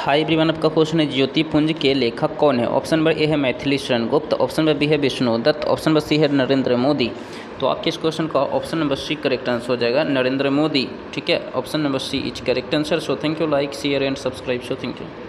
Hi everyone, आपका question है ज्योतिपुंज के लेखक कौन है। ऑप्शन नंबर ए है Maithili Sharan Gupt, option number B है Vishnu Dutt, option number C है नरेंद्र मोदी। तो आपके इस क्वेश्चन का option number C correct answer हो जाएगा, नरेंद्र मोदी। ठीक है, option number C is correct answer. So thank you, like share and subscribe. So thank you.